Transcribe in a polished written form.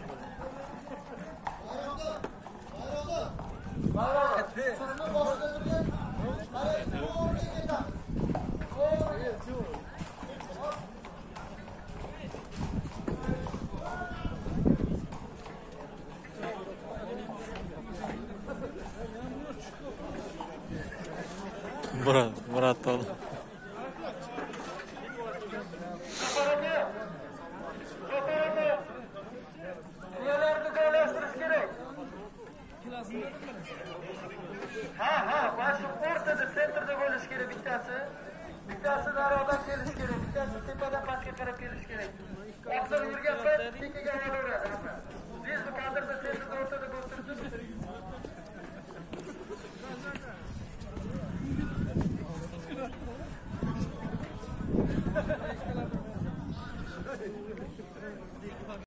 Murat ol. Niyalarni joylashtirish kerak. Ha, mana shu o'rtada, sentrda bo'lish kerak bittasi. Bittasi naroqdan kelish kerak, bittasi tepadan pastga qarab kelish kerak. Oqsar yurgan payt tekaga olaveradi hamma. Biz bu kadrda sentrda o'rtada o'tirib